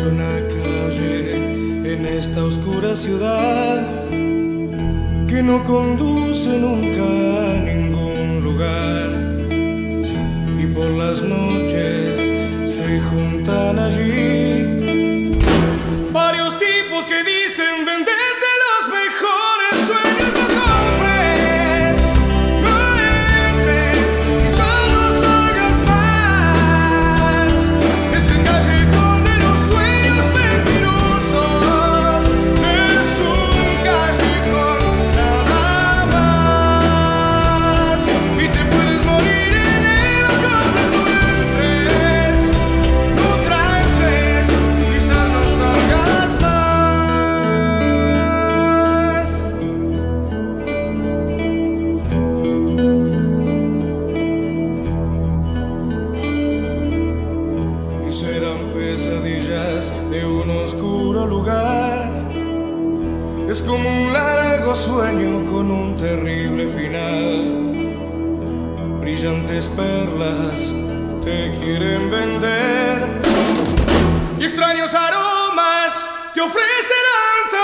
una calle en esta oscura ciudad que no conduce nunca a ningún lugar, y por las noches se juntan allí varios tipos que dicen venderte los mejores sueños. No compres, no entres, quizás no salgas más. Es el callejón de los sueños mentirosos, es un callejón nada más. Y te puedes morir en él cuando tú entres. No trances, quizás no salgas más. Y serán pesadillas de un oscuro lugar. Es como un largo sueño con un terrible final. Brillantes perlas te quieren vender y extraños aromas te ofrecerán